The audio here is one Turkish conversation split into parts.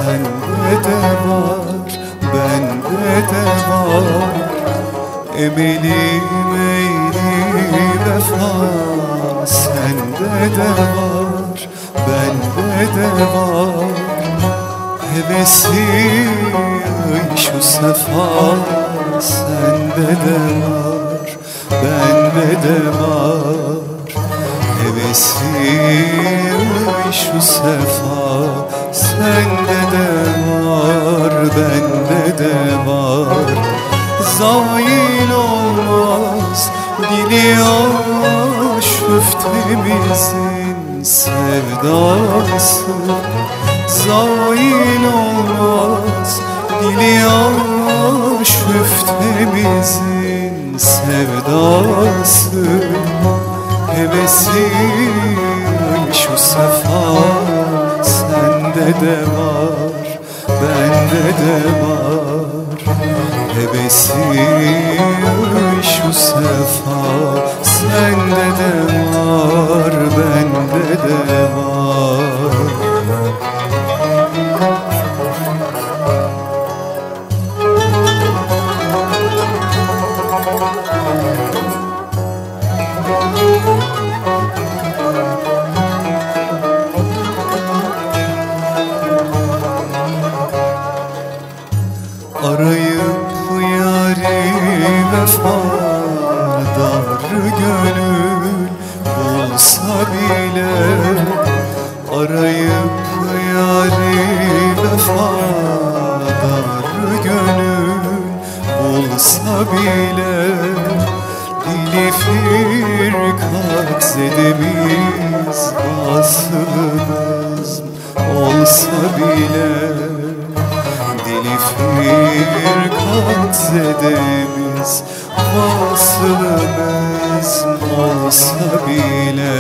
sende de var, bende de var. Emelim eğri vefa, sende de var, bende de var. Hevesim şu sefa, sende de var, bende de var. Hevesim şu sefa, sende de var, bende de var. Zail olmaz dili aş üftemizin sevdası. Zail olmaz dili aş üftemizin sevdası. Hevesim şu sefa, sende de var, bende de var. Hevesim şu sefa, sende de var, bende de var. Arayıp yâri vefadar gönül bulsa bile, arayıp yâri vefadar gönül bulsa bile, dili firkat zedemiz vasılımız olsa bile, dili firkat zedemiz vasılımız olsa bile,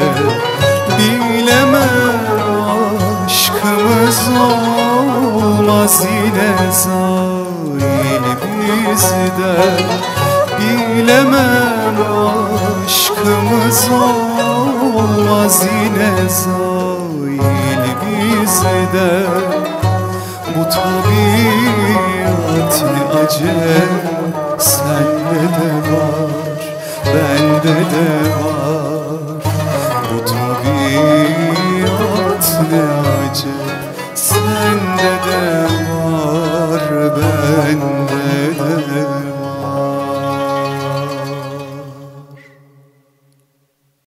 bilemem aşkımız olmaz yine zail bizden. Bilemem aşkımız olmaz yine zail bizden. Bu tabiat ne acep, sende de var, bende de var.